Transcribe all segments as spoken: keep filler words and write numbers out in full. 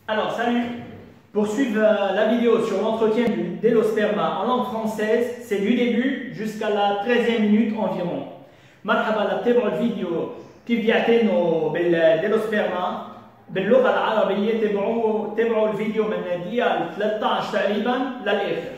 Alors, salut! Pour suivre euh, la vidéo sur l'entretien du délosperma en langue française, c'est du début jusqu'à la treizième minute environ. مرحبا لتتابعوا الفيديو كيف يعتنوا بالديلوسبرما باللغة العربية. تابعوا تابعوا الفيديو من الدقيقة ثلاثة عشر تقريبا للآخر.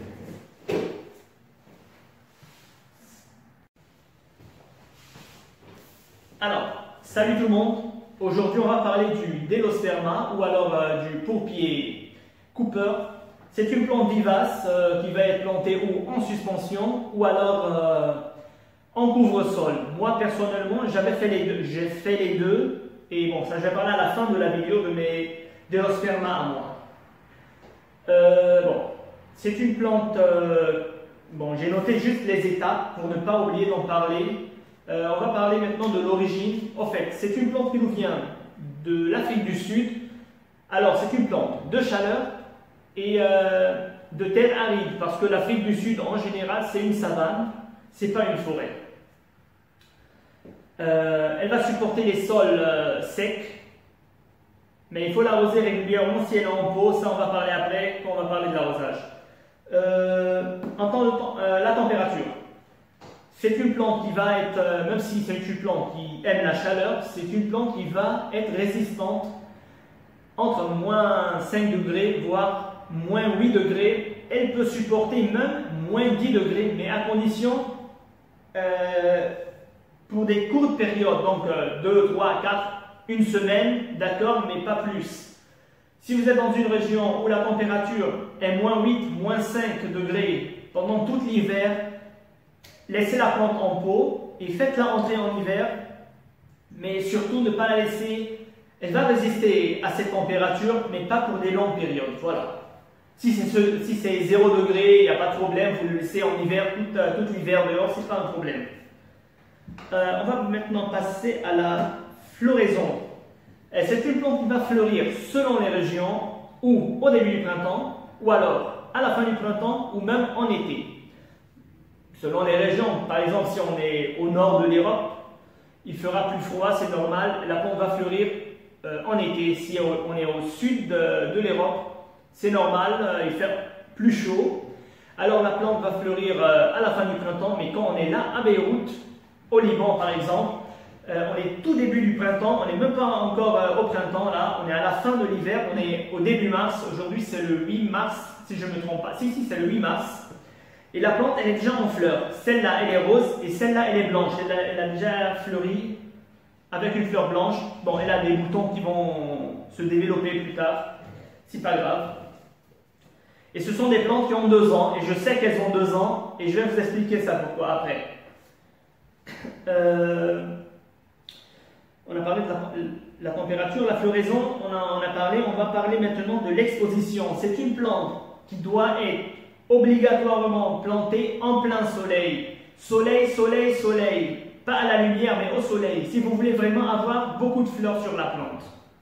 Alors, salut tout le monde. Aujourd'hui, on va parler du délosperma ou alors euh, du pourpier Cooper. C'est une plante vivace euh, qui va être plantée ou en suspension ou alors euh, en couvre-sol. Moi, personnellement, j'avais fait les deux. J'ai fait les deux. Et bon, ça, je vais parler à la fin de la vidéo de mes délosperma à moi. Euh, bon, c'est une plante. Euh, bon, j'ai noté juste les étapes pour ne pas oublier d'en parler. Euh, on va parler maintenant de l'origine. En fait, c'est une plante qui nous vient de l'Afrique du Sud. Alors, c'est une plante de chaleur et euh, de terre aride, parce que l'Afrique du Sud, en général, c'est une savane, c'est pas une forêt. Euh, elle va supporter les sols euh, secs, mais il faut l'arroser régulièrement si elle est en pot. Ça, on va parler après, quand on va parler de l'arrosage. Euh, en temps de temps, euh, la température. C'est une plante qui va être, euh, même si c'est une plante qui aime la chaleur, c'est une plante qui va être résistante entre moins cinq degrés, voire moins huit degrés. Elle peut supporter même moins dix degrés, mais à condition, euh, pour des courtes périodes, donc euh, deux, trois, quatre, une semaine, d'accord, mais pas plus. Si vous êtes dans une région où la température est moins huit, moins cinq degrés pendant tout l'hiver, laissez la plante en pot et faites-la entrer en hiver, mais surtout ne pas la laisser. Elle va résister à cette température, mais pas pour des longues périodes. Voilà. Si c'est si c'est zéro degré, il n'y a pas de problème, vous le laissez en hiver, tout, tout l'hiver dehors, c'est pas un problème. Euh, on va maintenant passer à la floraison. C'est une plante qui va fleurir selon les régions, ou au début du printemps, ou alors à la fin du printemps, ou même en été. Selon les régions, par exemple, si on est au nord de l'Europe, il fera plus froid, c'est normal, la plante va fleurir euh, en été. Si on est au sud de, de l'Europe, c'est normal, euh, il fait plus chaud. Alors la plante va fleurir euh, à la fin du printemps, mais quand on est là, à Beyrouth, au Liban par exemple, euh, on est tout début du printemps, on n'est même pas encore euh, au printemps, là, on est à la fin de l'hiver, on est au début mars, aujourd'hui c'est le huit mars, si je ne me trompe pas, si, si, c'est le huit mars. Et la plante, elle est déjà en fleurs. Celle-là, elle est rose et celle-là, elle est blanche. Elle a, elle a déjà fleuri avec une fleur blanche. Bon, elle a des boutons qui vont se développer plus tard. C'est pas grave. Et ce sont des plantes qui ont deux ans. Et je sais qu'elles ont deux ans. Et je vais vous expliquer ça pourquoi après. Euh, on a parlé de la, la température, la floraison. On a, on a parlé. On va parler maintenant de l'exposition. C'est une plante qui doit être obligatoirement planté en plein soleil. Soleil, soleil, soleil. Pas à la lumière, mais au soleil. Si vous voulez vraiment avoir beaucoup de fleurs sur la plante.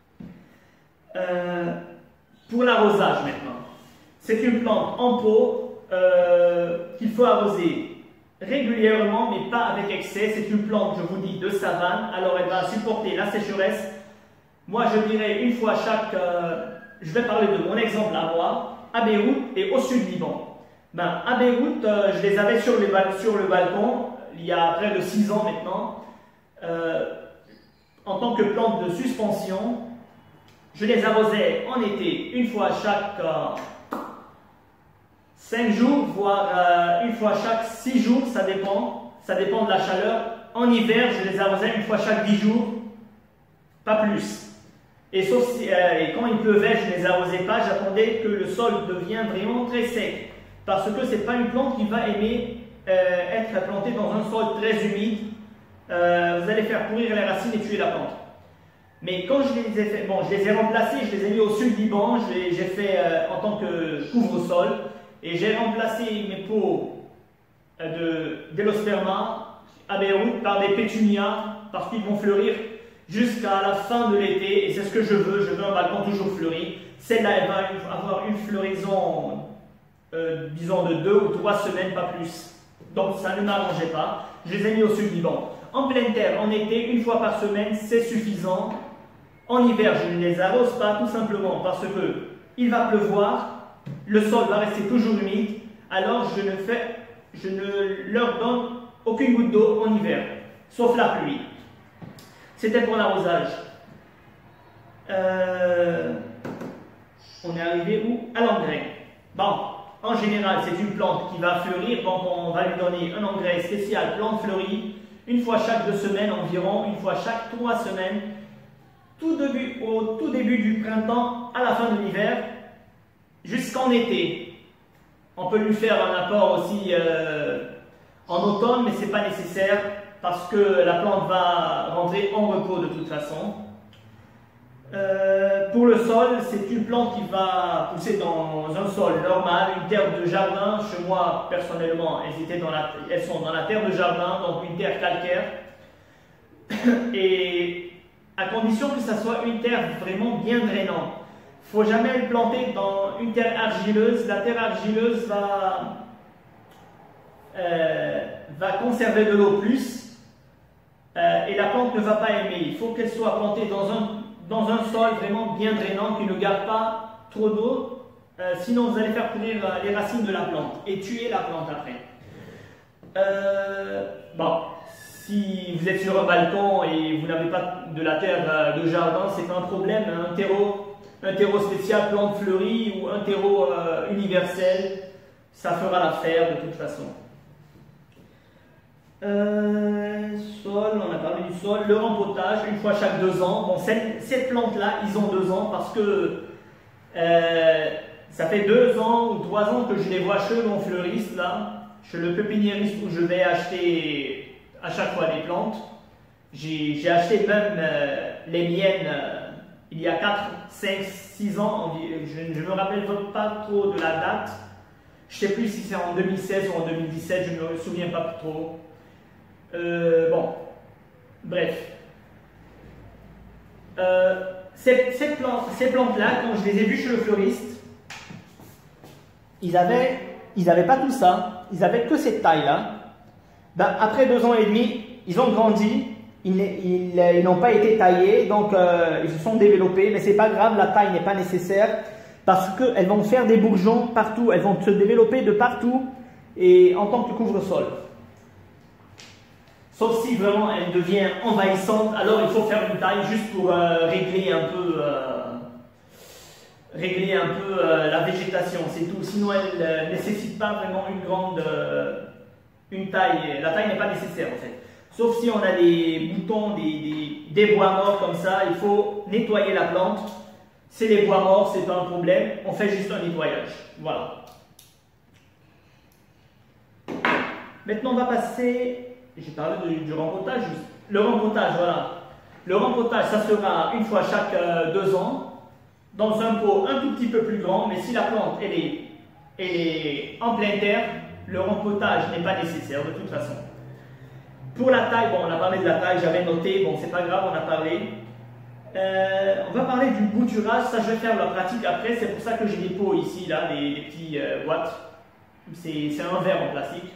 Euh, pour l'arrosage maintenant. C'est une plante en pot euh, qu'il faut arroser régulièrement, mais pas avec excès. C'est une plante, je vous dis, de savane. Alors elle va supporter la sécheresse. Moi, je dirais une fois chaque... Euh, je vais parler de mon exemple à moi, à Beyrouth et au sud Liban. Ben, à Beyrouth, euh, je les avais sur, les sur le balcon il y a près de six ans maintenant. Euh, en tant que plante de suspension, je les arrosais en été une fois chaque euh, cinq jours, voire euh, une fois chaque six jours, ça dépend. Ça dépend de la chaleur. En hiver, je les arrosais une fois chaque dix jours, pas plus. Et, sauf si, euh, et quand il pleuvait, je ne les arrosais pas, j'attendais que le sol devienne vraiment très sec. Parce que ce n'est pas une plante qui va aimer euh, être plantée dans un sol très humide. Euh, vous allez faire pourrir les racines et tuer la plante. Mais quand je les ai fait, bon, je les ai remplacés, je les ai mis au sud Liban, j'ai fait euh, en tant que couvre-sol, et j'ai remplacé mes pots euh, de délosperma à Beyrouth par des pétunias, parce qu'ils vont fleurir jusqu'à la fin de l'été, et c'est ce que je veux, je veux un balcon toujours fleuri. Celle-là, elle va avoir une floraison, euh, disons, de deux ou trois semaines, pas plus. Donc ça ne m'arrangeait pas. Je les ai mis au sud Liban. En pleine terre, en été, une fois par semaine, c'est suffisant. En hiver, je ne les arrose pas tout simplement parce que il va pleuvoir, le sol va rester toujours humide, alors je ne, fais, je ne leur donne aucune goutte d'eau en hiver, sauf la pluie. C'était pour l'arrosage. Euh, on est arrivé où? À l'engrais. Bon, en général, c'est une plante qui va fleurir, donc on va lui donner un engrais spécial plante fleurie, une fois chaque deux semaines environ, une fois chaque trois semaines, tout début, au tout début du printemps, à la fin de l'hiver, jusqu'en été. On peut lui faire un apport aussi euh, en automne, mais ce n'est pas nécessaire parce que la plante va rentrer en repos de toute façon. Euh, pour le sol, c'est une plante qui va pousser dans un sol normal, une terre de jardin. Chez moi, personnellement, elles, étaient dans la, elles sont dans la terre de jardin, donc une terre calcaire. Et à condition que ça soit une terre vraiment bien drainante. Il ne faut jamais le planter dans une terre argileuse. La terre argileuse va, euh, va conserver de l'eau plus euh, et la plante ne va pas aimer. Il faut qu'elle soit plantée dans un, dans un sol vraiment bien drainant qui ne garde pas trop d'eau. Euh, sinon, vous allez faire pourrir les racines de la plante et tuer la plante après. Euh, bon. Si vous êtes sur un balcon et vous n'avez pas de la terre de jardin, c'est pas un problème. Un terreau, un terreau spécial plante fleurie ou un terreau euh, universel, ça fera l'affaire de toute façon. Euh, sol, on a parlé du sol. Le rempotage, une fois chaque deux ans. Bon, cette, cette plante-là, ils ont deux ans parce que euh, ça fait deux ans ou trois ans que je les vois chez mon fleuriste, là, chez le pépiniériste où je vais acheter à chaque fois des plantes. J'ai acheté même euh, les miennes euh, il y a quatre, cinq, six ans, je ne me rappelle pas trop de la date. Je ne sais plus si c'est en deux mille seize ou en deux mille dix-sept, je ne me souviens pas trop. Euh, bon, bref. Euh, ces, ces plantes, ces plantes-là, quand je les ai vues chez le fleuriste, ils avaient, ils n'avaient pas tout ça, ils avaient que cette taille-là. Ben, après deux ans et demi, ils ont grandi, ils n'ont pas été taillés, donc euh, ils se sont développés, mais c'est pas grave, la taille n'est pas nécessaire parce qu'elles vont faire des bourgeons partout, elles vont se développer de partout et en tant que couvre-sol. Sauf si vraiment elle devient envahissante, alors il faut faire une taille juste pour euh, régler un peu, euh, régler un peu euh, la végétation, c'est tout. Sinon elle ne euh, nécessite pas vraiment une grande... Euh, une taille, la taille n'est pas nécessaire en fait. Sauf si on a des boutons, des, des, des bois morts comme ça, il faut nettoyer la plante. C'est les bois morts, c'est pas un problème, on fait juste un nettoyage. Voilà. Maintenant on va passer, j'ai parlé de, du rempotage, le rempotage, voilà. Le rempotage, ça sera une fois chaque euh, deux ans, dans un pot un tout petit peu plus grand, mais si la plante elle est, elle est en pleine terre, le rempotage n'est pas nécessaire de toute façon. Pour la taille, bon, on a parlé de la taille, j'avais noté, bon, c'est pas grave, on a parlé. Euh, on va parler du bouturage, ça je vais faire la pratique après, c'est pour ça que j'ai des pots ici, là, des, des petits euh, boîtes. C'est un verre en plastique.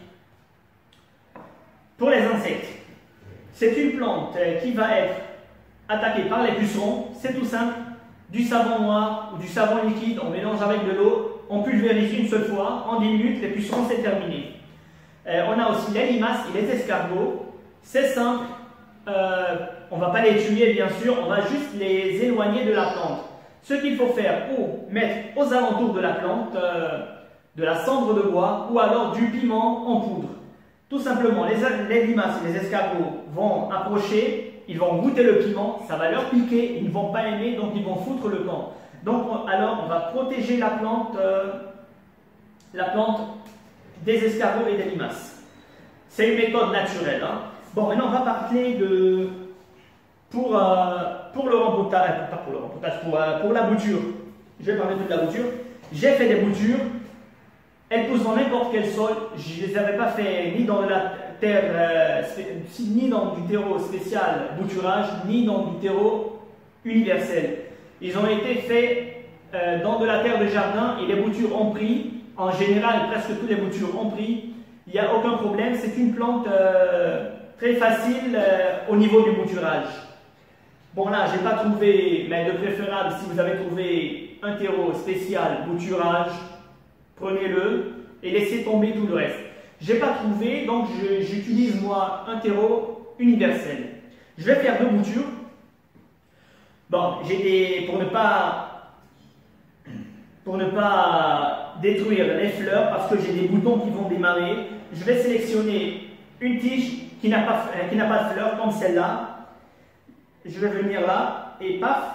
Pour les insectes, c'est une plante euh, qui va être attaquée par les pucerons, c'est tout simple. Du savon noir ou du savon liquide, on mélange avec de l'eau, on pulvérise une seule fois, en dix minutes, les pucerons c'est terminé. Euh, on a aussi les limaces et les escargots, c'est simple, euh, on ne va pas les tuer bien sûr, on va juste les éloigner de la plante. Ce qu'il faut faire, ou mettre aux alentours de la plante euh, de la cendre de bois ou alors du piment en poudre. Tout simplement, les, les limaces et les escargots vont approcher, ils vont goûter le piment, ça va leur piquer, ils ne vont pas aimer, donc ils vont foutre le camp. Donc on, alors on va protéger la plante, euh, la plante des escargots et des limaces. C'est une méthode naturelle. Hein. Bon, maintenant on va parler de pour, euh, pour le rempotage, pas pour le rempotage, pour, euh, pour la bouture. Je vais parler de la bouture. J'ai fait des boutures, elles poussent dans n'importe quel sol. Je ne les avais pas fait ni dans de la terre, euh, ni dans du terreau spécial bouturage, ni dans du terreau universel. Ils ont été faits euh, dans de la terre de jardin et les boutures ont pris. En général, presque toutes les boutures ont pris. Il n'y a aucun problème. C'est une plante euh, très facile euh, au niveau du bouturage. Bon là, j'ai pas trouvé, mais de préférable, si vous avez trouvé un terreau spécial, bouturage, prenez-le et laissez tomber tout le reste. J'ai pas trouvé, donc j'utilise moi un terreau universel. Je vais faire deux boutures. Bon, j'ai des, pour ne pas, pour ne pas détruire les fleurs, parce que j'ai des boutons qui vont démarrer, je vais sélectionner une tige qui n'a pas, qui n'a pas de fleurs, comme celle-là. Je vais venir là et paf,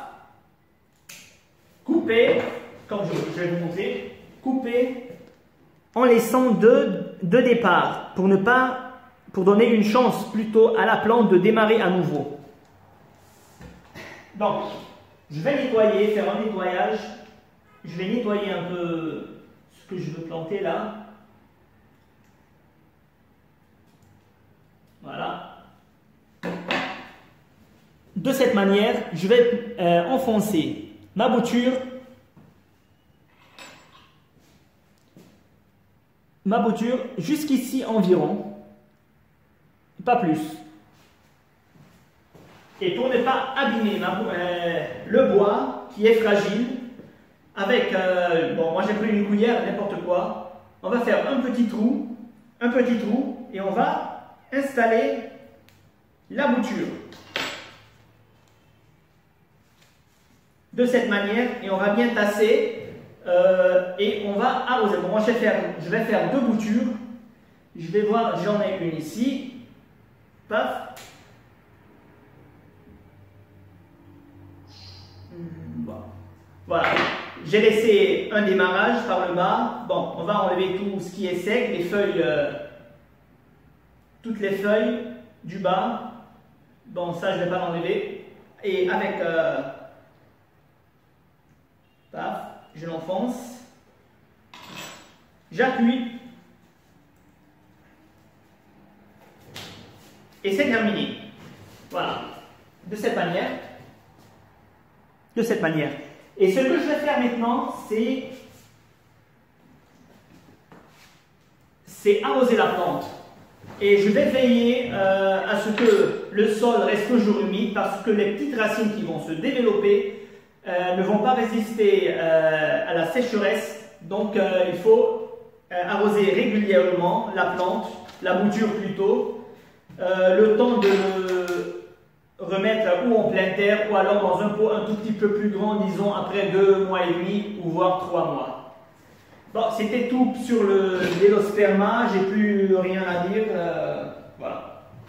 couper, comme je, je vais vous montrer, couper en laissant deux, deux départs pour ne pas, pour donner une chance plutôt à la plante de démarrer à nouveau. Donc, je vais nettoyer, faire un nettoyage. Je vais nettoyer un peu ce que je veux planter là. Voilà. De cette manière, je vais euh, enfoncer ma bouture, ma bouture jusqu'ici environ, pas plus. Et pour ne pas abîmer ma, euh, le bois qui est fragile, avec, euh, bon, moi j'ai pris une cuillère, n'importe quoi, on va faire un petit trou, un petit trou, et on va installer la bouture. De cette manière, et on va bien tasser, euh, et on va arroser. Bon, moi je vais faire, je vais faire deux boutures. Je vais voir, j'en ai une ici. Paf. Voilà. J'ai laissé un démarrage par le bas. Bon, on va enlever tout ce qui est sec, les feuilles, euh, toutes les feuilles du bas. Bon, ça je ne vais pas l'enlever. Et avec... Euh, paf, je l'enfonce, j'appuie et c'est terminé. Voilà, de cette manière, de cette manière. Et ce que je vais faire maintenant, c'est c'est arroser la plante. Et je vais veiller euh, à ce que le sol reste toujours humide parce que les petites racines qui vont se développer Euh, ne vont pas résister euh, à la sécheresse, donc euh, il faut euh, arroser régulièrement la plante, la bouture plutôt, euh, le temps de le remettre ou en pleine terre ou alors dans un pot un tout petit peu plus grand, disons après deux mois et demi ou voire trois mois. Bon, c'était tout sur le Délosperma, j'ai plus rien à dire, euh, voilà.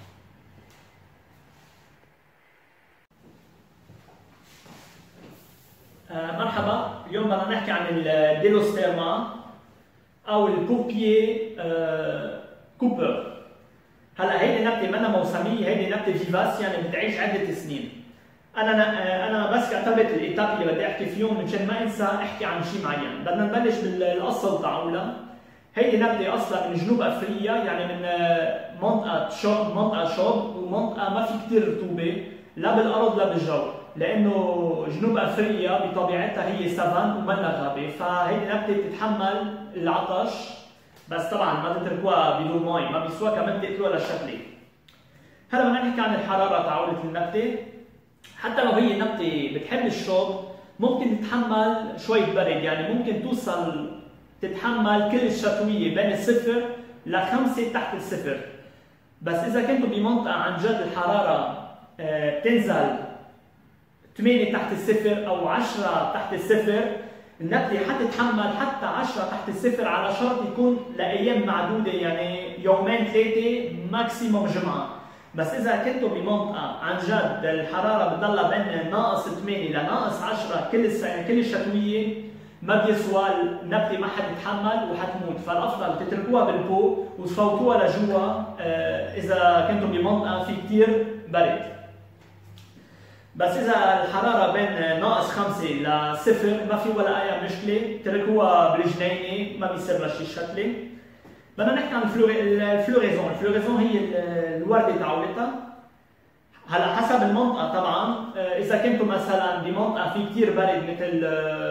مرحبا، اليوم بدنا نحكي عن الديلوسبيرما او البوربيي كوبر. هلا هيدي نبته منا موسميه، هيدي نبته فيفاس يعني بتعيش عده سنين. انا انا بس كتبت الايتاب اللي بدي احكي فيهم مشان ما انسى احكي عن شيء معين. بدنا نبلش بالقصه تاعولها. هيدي نبته اصلا من جنوب افريقيا، يعني من منطقه شوب، منطقه شوب ومنطقه ما في كثير رطوبه لا بالارض لا بالجو، لانه جنوب افريقيا بطبيعتها هي سافان ومنا غابه، فهيدي نبته بتتحمل العطش، بس طبعا ما تتركوها بدون مي، ما بيسواها كمان تاكلوها للشكله. هلا بدنا نحكي عن الحراره تاعولة النبته. حتى لو هي نبته بتحب الشوب ممكن تتحمل شويه برد، يعني ممكن توصل تتحمل كل الشتويه بين الصفر لخمسه تحت الصفر. بس اذا كنتوا بمنطقه عن جد الحراره بتنزل ثمانية تحت الصفر او عشرة تحت الصفر، النبته حتتحمل حتى عشرة تحت الصفر على شرط يكون لايام معدوده، يعني يومين ثلاثه ماكسيموم جمعه. بس اذا كنتوا بمنطقه عن جد الحراره بتضلها بين ناقص ثمانية لناقص عشرة كل السنه كل الشتويه، ما بيسوى النبته، ما حتتحمل وحتموت. فالافضل تتركوها بالبو وتفوتوها لجوا اذا كنتوا بمنطقه في كثير برد. بس اذا الحراره بين ناقص خمسة لصفر ما في ولا اي مشكله، تركوها بالجنينه ما بيصير لها شيء شكله. بدنا نحكي عن الفلوريزون، الفلوريزون هي الورده تاعولتها. هلا حسب المنطقه طبعا، اذا كنتوا مثلا بمنطقه في كثير برد مثل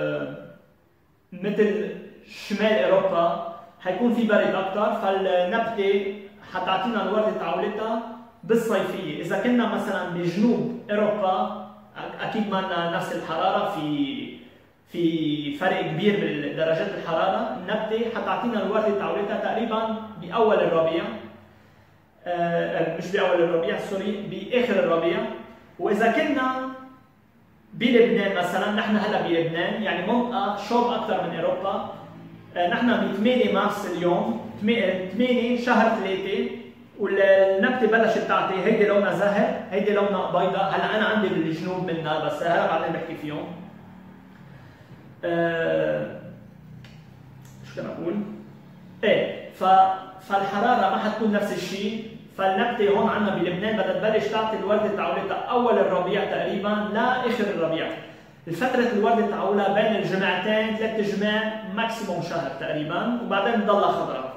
مثل شمال اوروبا حيكون في برد اكثر، فالنبته حتعطينا الورده تاعولتها بالصيفيه. اذا كنا مثلا بجنوب اوروبا اكيد ما لنا نفس الحراره، في في فرق كبير بدرجات الحراره. النبته حتعطينا الورده تاعولتها تقريبا باول الربيع، آه مش باول الربيع سوري، باخر الربيع. واذا كنا بلبنان مثلا، نحن هلا بلبنان يعني منطقه شوب اكثر من اوروبا، آه نحن ب ثمانية مارس اليوم، ثمانية شهر ثلاثة، والنبته بلشت تعطي. هيدي لونها زهر، هيدي لونها بيضاء. هلا انا عندي بالجنوب منها بس هلا بعدين بحكي فيهم. أه... شو كان اقول؟ ايه ف... فالحراره ما حتكون نفس الشيء. فالنبته هون عندنا بلبنان بدها تبلش تعطي الورده تاعولتها اول الربيع تقريبا لاخر الربيع. الفترة الورده تاعولها بين الجمعتين ثلاث جماع ماكسيموم شهر تقريبا، وبعدين بتضلها خضراء.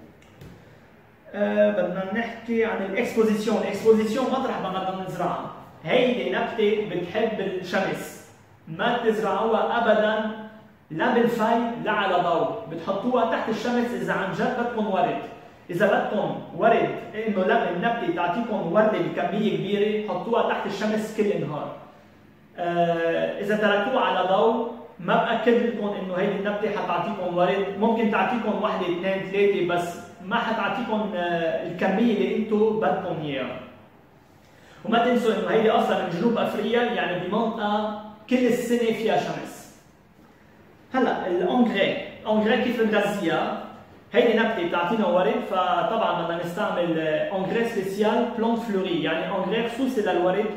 أه بدنا نحكي عن الاكسبوزيسيون، الاكسبوزيسيون مطرح ما بدنا نزرعها. هيدي نبته بتحب الشمس، ما تزرعوها ابدا لا بالفي لا على ضوء، بتحطوها تحت الشمس اذا عن جد بدكم ورد. اذا بدكم ورد انه النبته تعطيكم ورده بكميه كبيره، حطوها تحت الشمس كل النهار. آه اذا تركتوها على ضوء ما باكد لكم انه هيدي النبته حتعطيكم ورد، ممكن تعطيكم وحده اثنين ثلاثه بس ما حتعطيكم آه الكميه اللي انتم بدكم اياها. وما تنسوا انه هيدي اصلا من جنوب افريقيا، يعني بمنطقه كل السنه فيها شمس. هلا الانجري، الانجري كيف بنغذيها؟ هيدي نبته بتعطينا ورد، فطبعا بدنا نستعمل انجري سبيسيال بلونت فلوري، يعني انجري خصوصي للورد.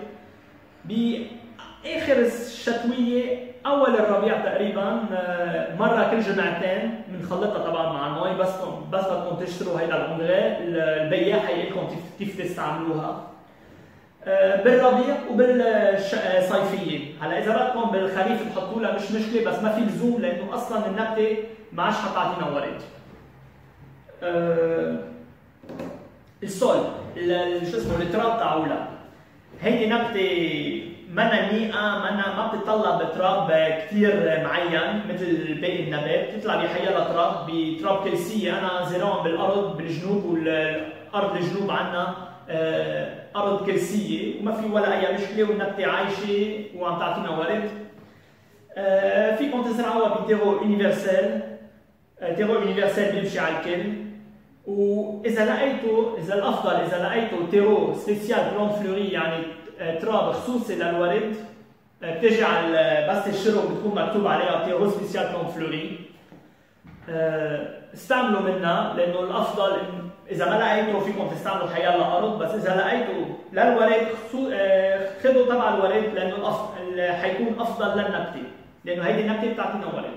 باخر الشتويه اول الربيع تقريبا مره كل جمعتين بنخلطها طبعا مع المي، بس بس بدكم تشتروا هيدا الانجري، البياع حيقول لكم كيف تستعملوها. بالربيع وبالصيفيه. هلا اذا بدكم بالخريف تحطوا لها مش مشكله، بس ما في لزوم لانه اصلا النبته ما عادش حتعطينا ورد. أه السول، شو اسمه التراب تاعولها، هيدي نبته منا نيئه، منا ما بتطلع بتراب كثير معين مثل باقي النبات، بتطلع بحيالها تراب، بتراب كلسيه. انا زراعهم بالارض بالجنوب، والارض الجنوب عندنا أه ارض كلسيه وما في ولا اي مشكله، والنبته عايشه وعم تعطينا ورد. أه فيكم تزرعوها بتيرو يونيفرسال، تيرو يونيفرسال بيمشي على الكل. واذا لقيتوا، اذا الافضل اذا لقيتوا تيرو سبيسيال بلونت فلوري، يعني تراب خصوصي للورد، بتجي على بس الشرب بتكون مكتوب عليها تيرو سبيسيال بلونت فلوري، استعملوا منها. لانه الافضل اذا ما لقيتوا فيكم تستعملوا حيالله ارض، بس اذا لقيتوا للورد خذوا تبع الورد، لانه الافضل حيكون افضل للنبته، لانه هيدي النبته بتعطينا ورد.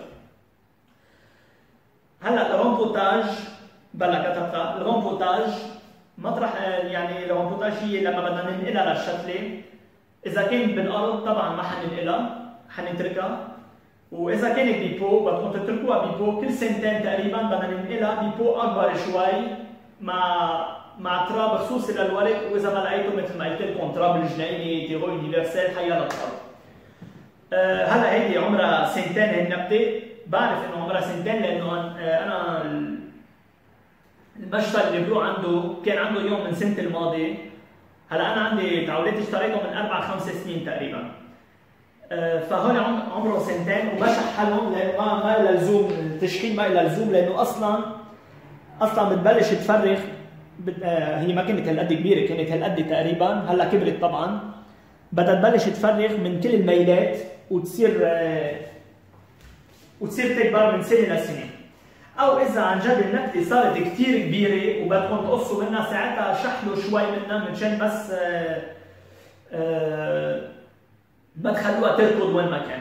هلا الرومبوتاج بلا كتبتها، الرومبوتاج مطرح يعني الرومبوتاج هي لما بدنا ننقلها للشتله. اذا كانت بالارض طبعا ما حننقلها، حنتركها. واذا كانت بيبو بدكم تتركوها بيبو كل سنتين تقريبا، بدنا ننقلها بيبو اكبر شوي مع مع تراب خصوصي للورد. واذا ما لقيتوا مثل ما قلت لكم تراب الجنيني تيرو يونيفرسال حيالها تراب. أه هلا هيدي عمرها سنتين هالنبته، بعرف انه عمرها سنتين لانه انا المشتل اللي بروح عنده كان عنده يوم من سنه الماضيه. هلا انا عندي تعولات اشتريته من اربع خمس سنين تقريبا. أه فهون عمره سنتين وبشحلهم لانه ما ما لها لزوم التشحيل، ما لها لزوم لانه اصلا اصلا بتبلش تفرخ. بت... آه هي ما كانت هالقد كبيره، كانت هالقد تقريبا، هلا كبرت طبعا. بدها تبلش تفرخ من كل الميلات وتصير آه وتصير تكبر من سنه لسنه. او اذا عن جد النبته صارت كثير كبيره وبدكم تقصوا منها، ساعتها شحلوا شوي منها منشان بس آه آه ما تخلوها تركض وين ما كان.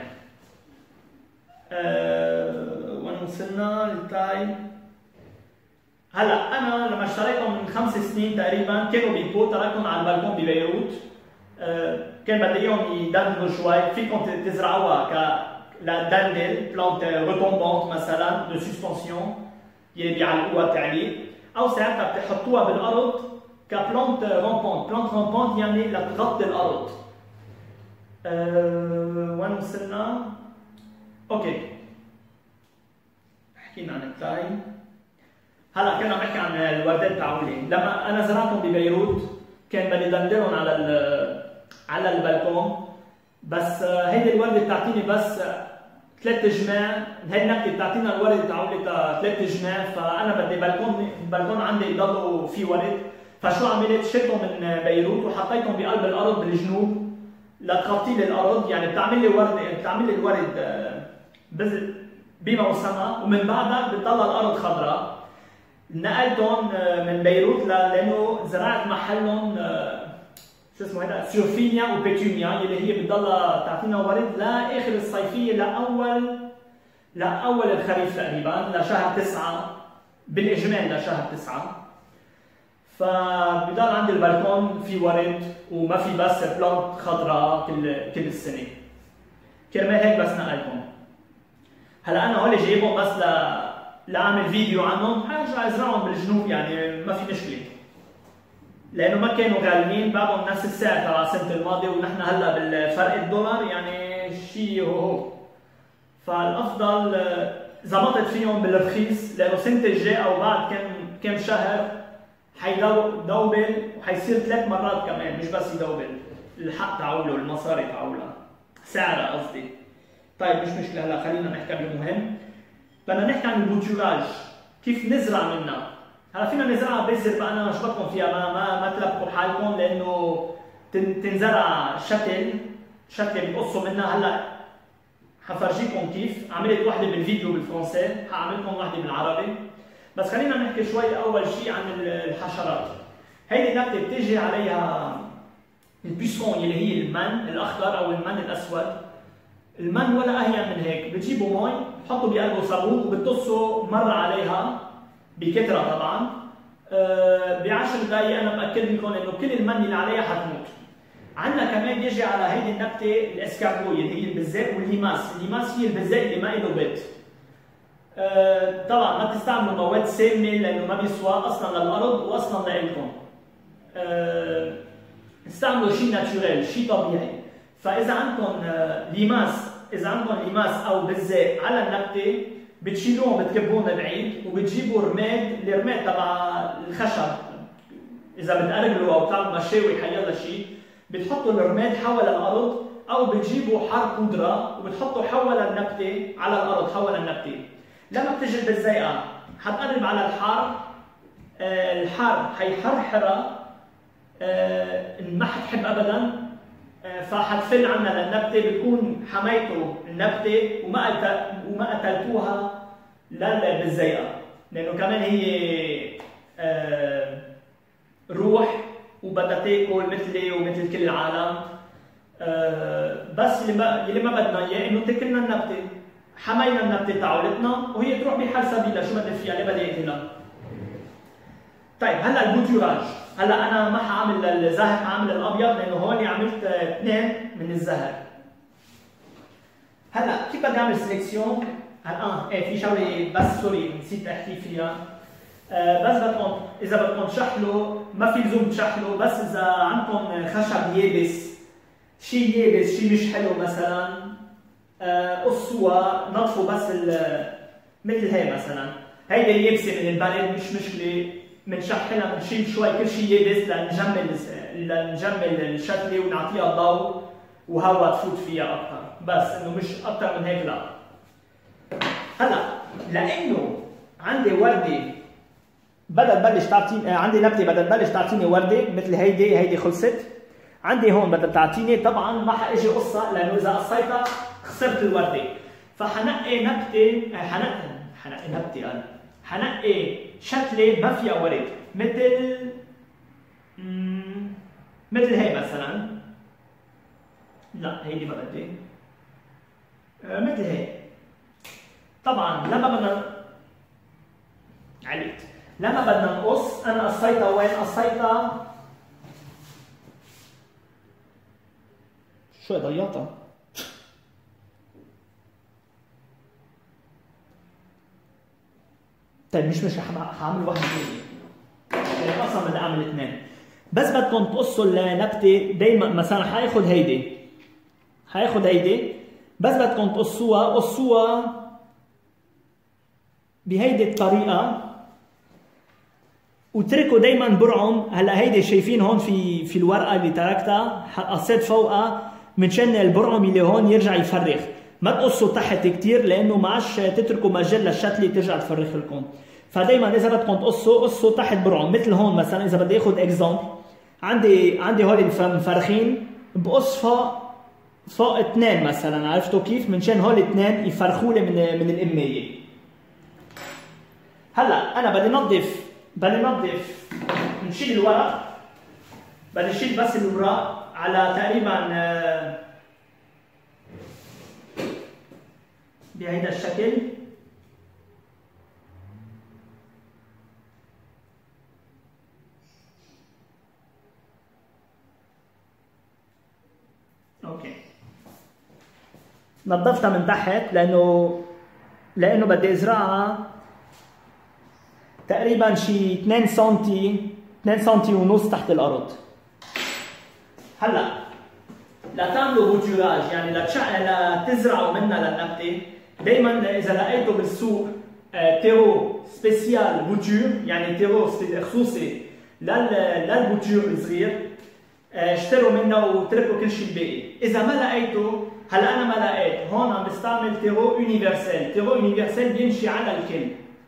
آه وين وصلنا؟ التايم. هلا انا لما اشتريتهم من خمس سنين تقريبا كانوا بيبو، تركتهم على البلكون ببيروت. أه كان بدي اياهم يدندنوا شوي. فيكم تزرعوها ك لدندل بلانت روتومبونت مثلا دو سسبنسيون يلي بيعلقوها تعليق، او ساعتها بتحطوها بالارض كبلانت رومبونت. بلانت رومبونت يعني لتغطي الارض. أه وين وصلنا؟ اوكي حكينا عن التايم. هلا كنا بنحكي عن الوردات تاعولي. لما انا زرعتهم ببيروت كان بدي دندلهم على على البلكون. بس هيدي الورده بتعطيني بس ثلاث جماع، هيدي النكته بتعطينا الورد تاعولي ثلاث جماع، فانا بدي بالكون البالكون عندي يضلوا في ورد، فشو عملت؟ شلتهم من بيروت وحطيتهم بقلب الارض بالجنوب لتغطي لي الارض، يعني بتعمل لي ورد بتعمل لي الورد بموسمها، ومن بعدها بتضل الارض خضراء. نقلتهم من بيروت لانه زرعت محلهم شو اسمه هذا سيوفينيا وبيتونيا اللي هي بتضلها تعطينا ورد لاخر الصيفيه لاول لاول الخريف تقريبا لشهر تسعه، بالاجمال لشهر تسعه. فبضل عندي البلكون في ورد وما في بس بلانت خضراء كل كل السنه. كرمال هيك بس نقلتهم. هلا انا هول جايبهم بس ل لاعمل فيديو عنهم، حارجع ازرعهم بالجنوب يعني ما في مشكله. لانه ما كانوا غاليين، بعضهم نفس السعر تبع السنه الماضيه، ونحن هلا بالفرق الدولار يعني شيء هو هو. فالافضل زبطت فيهم بالرخيص، لانه السنه الجايه او بعد كم كم شهر حيدوبل وحيصير ثلاث مرات كمان، مش بس يدوبل، الحق تاعوله المصاري تاعولها سعرها قصدي. طيب مش مشكله، هلا خلينا نحكي بالمهم. بدنا نحكي عن البوتوراج، كيف نزرع منها. هلا فينا نزرعها بذر، بقى انا شبككم فيها، ما ما ما تلبكوا حالكم، لانه تنزرع شتل شتله بتقصوا منها. هلا حفرجيكم كيف، عملت وحده بالفيديو بالفرنسي، حاعمل لكم وحده بالعربي. بس خلينا نحكي شوي اول شيء عن الحشرات. هيدي النبته بتيجي عليها البيسون اللي هي المن الاخضر او المن الاسود. المن ولا اهين من هيك، بتجيبوا مي بتحطوا بقلبه صابون وبتقصوا مره عليها بكثره طبعا. أه بعشر دقائق انا مأكد لكم انه كل المن اللي عليها حتموت. عندنا كمان بيجي على هيدي النبته الاسكابوي اللي هي البزاق والليماس، الليماس هي البزاق اللي ما له بيض. أه طبعا ما تستعملوا مواد سامه لانه ما بيسوى اصلا للارض واصلا لإلكم. أه استعملوا شيء ناتشورال، شيء طبيعي. فاذا عندكم ليماس اذا عندكم ليماس او بزاق على النبته بتشيلوهم بتكبوهم بعيد، وبتجيبوا رماد، الرماد تبع الخشب اذا بتقرقلوا او بتعملوا مشاوي حيلا شيء، بتحطوا الرماد حول الارض، او بتجيبوا حار بودره وبتحطوا حول النبته على الارض حول النبته. لما بتجي البزاقه حتقرب على الحار، آه الحار حيحرحرها، آه ما حتحب ابدا، آه فحتفل عنا للنبته، بتكون حميتوا النبته وما وما قتلتوها للبزاقه، لانه كمان هي آه روح وبدها تاكل مثلي ومثل كل العالم. آه بس اللي ما اللي ما بدنا اياه انه تاكلنا النبته. حمينا النبته تاعولتنا وهي تروح بحال سبيلها، شو بدي فيها؟ ليه بدي اقتلها؟ طيب هلا البوتوراج، هلا انا ما حاعمل الزهر، حاعمل الابيض لانه هون عملت اثنين من الزهر. هلا كيف بدي اعمل سليكسيون؟ هلا اه ايه في شغله بس سوري نسيت احكي فيها. آه بس بدكم اذا بدكم تشحلوا ما في لزوم تشحلوا، بس اذا عندكم خشب يابس، شيء يابس شيء مش حلو مثلا، آه قصوها نطفوا بس مثل هي مثلا، هيدي اليابسه من البلد مش مشكله، بنشحنها بنشيل شوي كل شيء يابس لنجمل لنجمل الشتله ونعطيها ضوء وهواء تفوت فيها اكثر، بس انه مش اكثر من هيك لا. هلا لانه عندي ورده بدل تبلش تعطيني، عندي نبته بدل تبلش تعطيني ورده مثل هيدي، هيدي خلصت. عندي هون بدل تعطيني، طبعا ما حاجي قصها لانه اذا قصيتها خسرت الورده، فحنقي نبته، حنقي حنقي نبته انا حنقي شتله ما فيها ورد، مثل مثل هي مثلا، لا هيدي ما بدي، مثل هي. طبعا لما بدنا عليت لما بدنا نقص، انا قصيتها وين؟ قصيتها شوي ضيعتها، طيب مش مش حاعمل واحد ثانيه، يعني اصلا بدي اعمل اثنين. بس بدكم تقصوا النبته دائما، مثلا حاخذ هيدي حاخذ هيدي بس بدكم تقصوها، قصوها بهيدي الطريقه وتركوا دائما برعم. هلا هيدي شايفين هون في في الورقه اللي تركتها قصيت فوقها، منشان البرعم اللي هون يرجع يفرخ. ما تقصوا تحت كتير لانه ما عادش تتركوا مجال للشتله ترجع تفرخ لكم. فدايما اذا بدكم تقصوا قصوا تحت برعم. مثل هون مثلا اذا بدي اخذ اكزامبل، عندي عندي هول المفرخين بقص فوق فوق اثنين مثلا، عرفتوا كيف؟ منشان هول اثنين يفرخوا لي من من الاميه. هلا انا بدي نظف بدي نظف نشيل الورق، بدي اشيل بس الوراق على تقريبا بهيدا الشكل. اوكي نظفتها من تحت لانه لانه بدي ازرعها تقريبا شي اثنين سنتي اثنين سنتي ونص تحت الارض. هلا لتعملوا بوتيراج يعني لتزرعوا منها للنبته، دائما اذا لقيتوا بالسوق تيرو سبيسيال بوتور، يعني تيرو خصوصي للبوتور الصغير، اشتروا منه وتركوا كل شيء الباقي. اذا ما لقيته، هلا انا ما لقيت، هون عم بستعمل تيرو يونيفرسال. تيرو يونيفرسال بيمشي على الكل،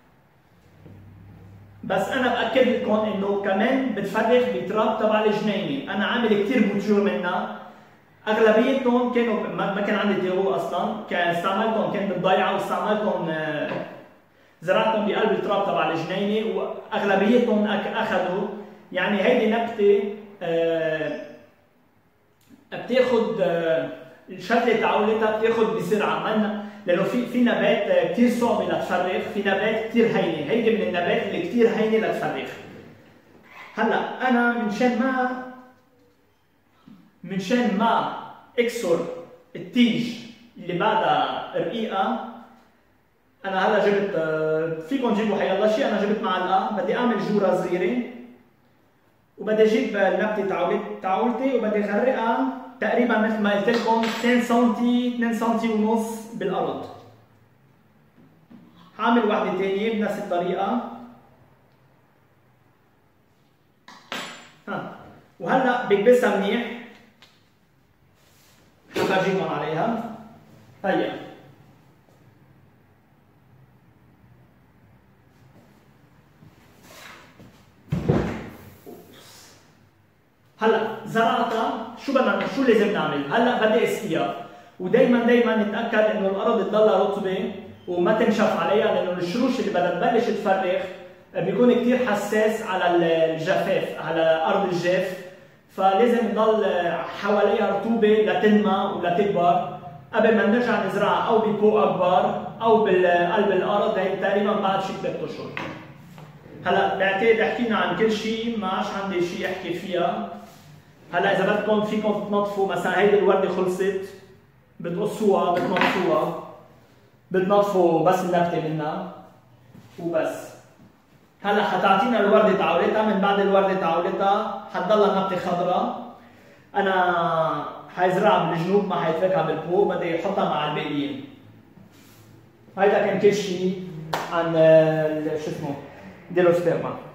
بس انا باكد لكم انه كمان بتفرخ بتراب تبع الجنينه. انا عامل كثير بوتور منها، اغلبيتهم كانوا ما كان عندي تيرو اصلا، كان استعملتهم كان بالضيعه واستعملتهم زرعتهم بقلب التراب تبع الجنينه واغلبيتهم اخذوا. يعني هيدي نبته أه بتاخذ أه الشتله تعولتها بتاخذ بسرعه، من لانه في في نبات كثير صعبه لتفرخ، في نبات كثير هينه، هيدي من النبات اللي كثير هينه لتفرخ. هلا انا منشان ما منشان ما اكسر التيج اللي بعدها رقيقه، انا هلا جبت فيكم تجيبوا حيالله شيء، انا جبت معلقه، بدي اعمل جوره صغيره وبدي اجيب النبته تعولتي وبدي اغرقها تقريبا مثل ما قلت لكم اثنين سنتي اثنين سنتي ونص بالارض. هعمل وحده ثانيه بنفس الطريقه. ها وهلا بكبسها منيح، حفرجيكم عليها. هيا هلا زرعتها، شو بدنا شو لازم نعمل؟ هلا بدي اسقيها، ودائما دائما نتاكد انه الارض تضلها رطبه وما تنشف عليها، لانه الشروش اللي بدها تبلش تفرخ بيكون كثير حساس على الجفاف، على ارض الجاف، فلازم يضل حواليها رطوبه لتنمى ولتكبر قبل ما نرجع نزرعها او ببو اكبر او بقلب الارض. هي تقريبا بعد شي ثلاث اشهر. هلا بعتقد حكينا عن كل شيء، ما عادش عندي شيء احكي فيها. هلا اذا بدكم فيكم تنظفوا، مثلا هيدي الورده خلصت بتقصوها بتنظفوها، بتنظفوا بس النبته منها وبس. هلا حتعطينا الورده تعولتها، من بعد الورده تعولتها حتضلها نبته خضراء. انا حيزرعها بالجنوب، ما حيتركها بالفوق، بدي احطها مع الباقيين. هيدا كان كل شيء عن شو اسمه ديلوسبيرما.